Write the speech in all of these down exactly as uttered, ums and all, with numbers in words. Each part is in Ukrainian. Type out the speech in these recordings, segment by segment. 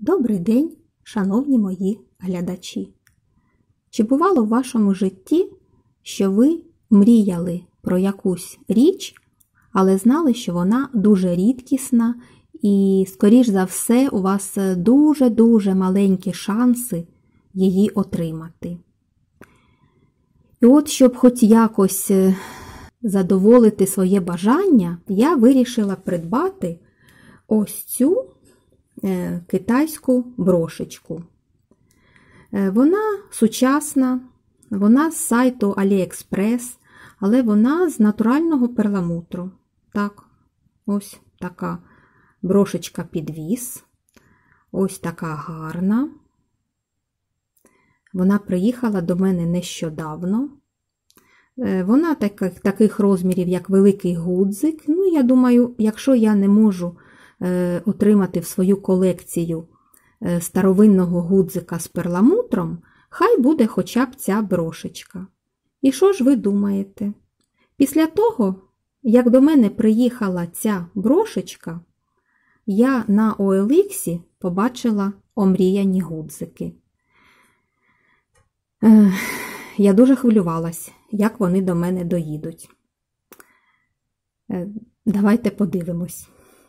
Добрий день, шановні мої глядачі! Чи бувало в вашому житті, що ви мріяли про якусь річ, але знали, що вона дуже рідкісна і, скоріш за все, у вас дуже-дуже маленькі шанси її отримати? І от, щоб хоч якось задоволити своє бажання, я вирішила придбати ось цю китайську брошечку. Вона сучасна, вона з сайту AliExpress, але вона з натурального перламутру. Так, ось така брошечка-підвіз. Ось така гарна. Вона приїхала до мене нещодавно. Вона таких, таких розмірів, як великий гудзик. Ну, я думаю, якщо я не можу е, отримати в свою колекцію е, старовинного гудзика з перламутром, хай буде хоча б ця брошечка. І що ж ви думаєте? Після того, як до мене приїхала ця брошечка, я на о ел ікс побачила омріяні гудзики. Е, Я дуже хвилювалась, як вони до мене доїдуть. Давайте подивимось.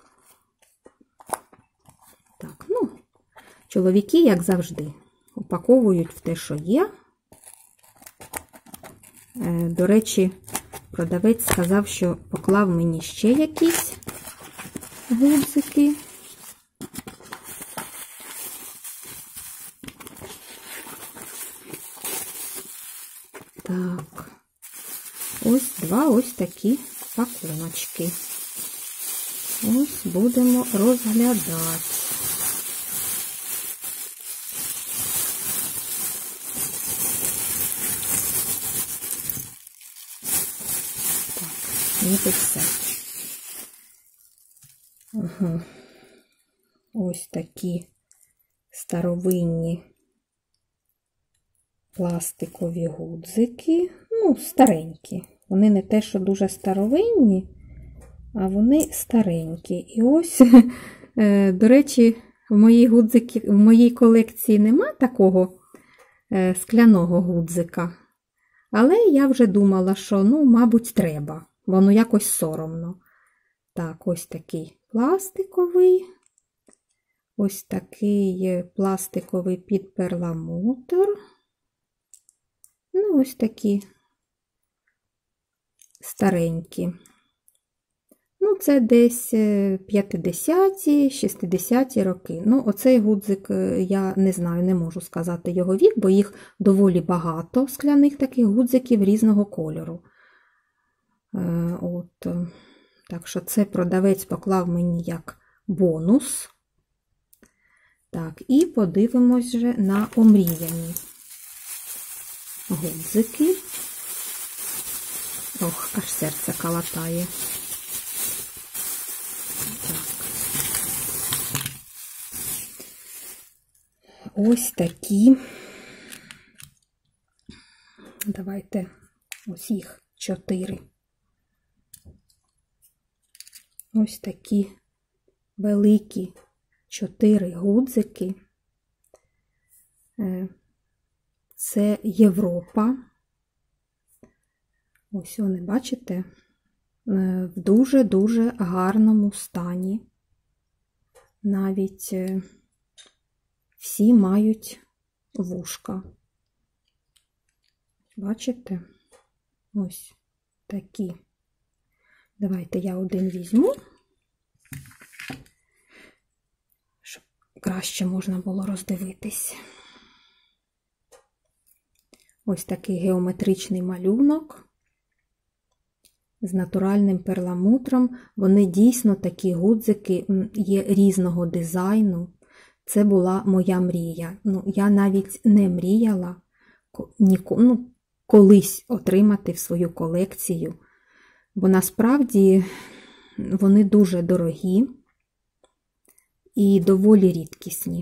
Так, ну, чоловіки, як завжди, упаковують в те, що є. До речі, продавець сказав, що поклав мені ще якісь гудзики. Так, ось два ось такі пакуночки. Ось будемо розглядати. Так, ніби все. Ага. Ось такі старовинні пластикові гудзики, ну, старенькі. Вони не те, що дуже старовинні, а вони старенькі. І ось, до речі, в моїй, гудзики, в моїй колекції нема такого скляного гудзика. Але я вже думала, що, ну, мабуть, треба. Воно якось соромно. Так, ось такий пластиковий. Ось такий пластиковий під перламутр. Ну, ось такі старенькі. Ну, це десь п'ятдесяті, шістдесяті роки. Ну, оцей гудзик, я не знаю, не можу сказати його вік, бо їх доволі багато скляних таких гудзиків різного кольору. От. Так що це продавець поклав мені як бонус. Так, і подивимось вже на омріяні гудзики. Ох, аж серце калатає. Так. Ось такі. Давайте ось їх чотири. Ось такі великі чотири гудзики. Це Європа. Ось вони, бачите, в дуже-дуже гарному стані. Навіть всі мають вушка. Бачите? Ось такі. Давайте я один візьму, щоб краще можна було роздивитись. Ось такий геометричний малюнок з натуральним перламутром. Вони дійсно такі гудзики є різного дизайну. Це була моя мрія. Ну, я навіть не мріяла ну, колись отримати в свою колекцію, бо насправді вони дуже дорогі і доволі рідкісні.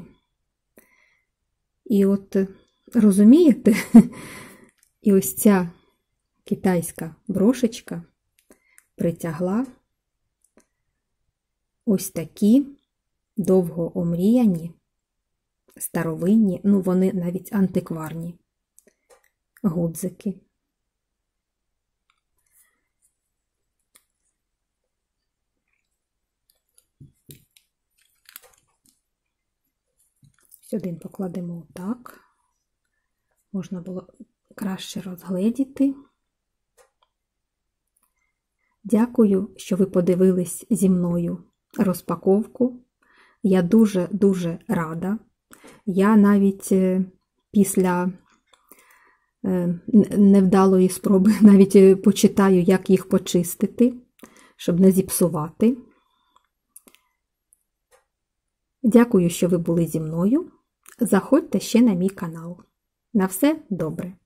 І от, розумієте, і ось ця китайська брошечка притягла ось такі довго омріяні старовинні, ну вони навіть антикварні гудзики. Один покладемо отак. Можна було краще розгледіти. Дякую, що ви подивились зі мною розпаковку. Я дуже-дуже рада. Я навіть після невдалої спроби навіть почитаю, як їх почистити, щоб не зіпсувати. Дякую, що ви були зі мною. Заходьте ще на мій канал. На все добре!